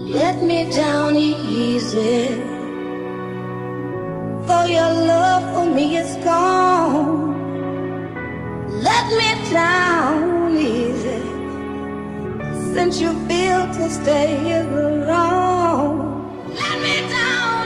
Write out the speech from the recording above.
Let me down easy, for your love for me is gone. Let me down easy, since you feel to stay here alone. Let me down